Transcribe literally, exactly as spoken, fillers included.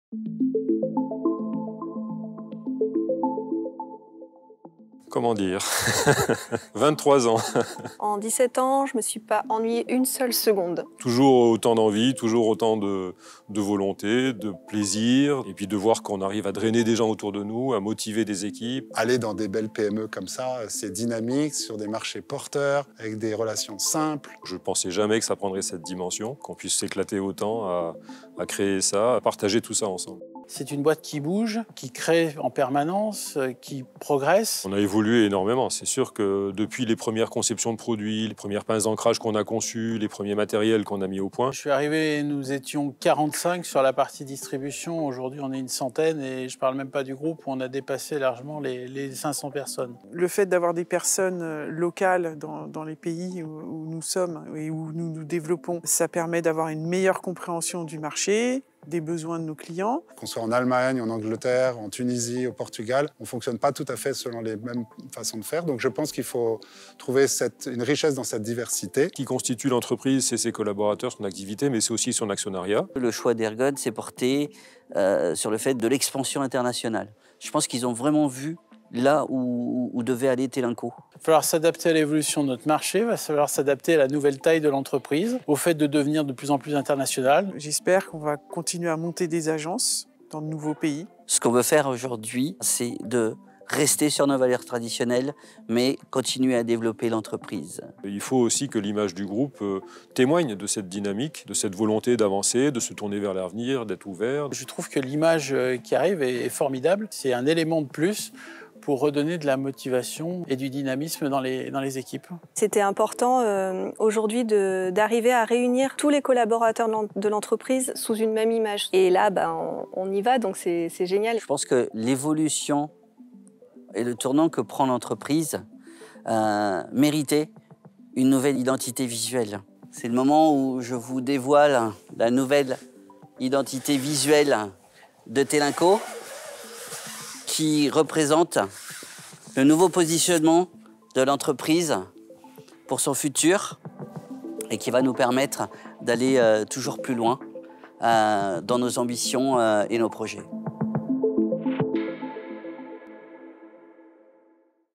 Comment dire? vingt-trois ans. En dix-sept ans, je ne me suis pas ennuyée une seule seconde. Toujours autant d'envie, toujours autant de, de volonté, de plaisir, et puis de voir qu'on arrive à drainer des gens autour de nous, à motiver des équipes. Aller dans des belles P M E comme ça, c'est dynamique, sur des marchés porteurs, avec des relations simples. Je ne pensais jamais que ça prendrait cette dimension, qu'on puisse s'éclater autant à, à créer ça, à partager tout ça ensemble. C'est une boîte qui bouge, qui crée en permanence, qui progresse. On a évolué énormément. C'est sûr que depuis les premières conceptions de produits, les premières pinces d'ancrage qu'on a conçues, les premiers matériels qu'on a mis au point. Je suis arrivé, nous étions quarante-cinq sur la partie distribution. Aujourd'hui, on est une centaine et je ne parle même pas du groupe où on a dépassé largement les, les cinq cents personnes. Le fait d'avoir des personnes locales dans, dans les pays où, où nous sommes et où nous nous développons, ça permet d'avoir une meilleure compréhension du marché, des besoins de nos clients. Qu'on soit en Allemagne, en Angleterre, en Tunisie, au Portugal, on ne fonctionne pas tout à fait selon les mêmes façons de faire. Donc je pense qu'il faut trouver cette, une richesse dans cette diversité. Ce qui constitue l'entreprise, c'est ses collaborateurs, son activité, mais c'est aussi son actionnariat. Le choix d'Ergon s'est porté euh, sur le fait de l'expansion internationale. Je pense qu'ils ont vraiment vu là où, où devait aller Telinco. Il va falloir s'adapter à l'évolution de notre marché, il va falloir s'adapter à la nouvelle taille de l'entreprise, au fait de devenir de plus en plus international. J'espère qu'on va continuer à monter des agences dans de nouveaux pays. Ce qu'on veut faire aujourd'hui, c'est de rester sur nos valeurs traditionnelles, mais continuer à développer l'entreprise. Il faut aussi que l'image du groupe euh, témoigne de cette dynamique, de cette volonté d'avancer, de se tourner vers l'avenir, d'être ouvert. Je trouve que l'image qui arrive est formidable. C'est un élément de plus pour redonner de la motivation et du dynamisme dans les, dans les équipes. C'était important euh, aujourd'hui d'arriver à réunir tous les collaborateurs de l'entreprise sous une même image. Et là, ben, on, on y va, donc c'est génial. Je pense que l'évolution et le tournant que prend l'entreprise euh, méritait une nouvelle identité visuelle. C'est le moment où je vous dévoile la nouvelle identité visuelle de Telinco, qui représente le nouveau positionnement de l'entreprise pour son futur et qui va nous permettre d'aller euh, toujours plus loin euh, dans nos ambitions euh, et nos projets.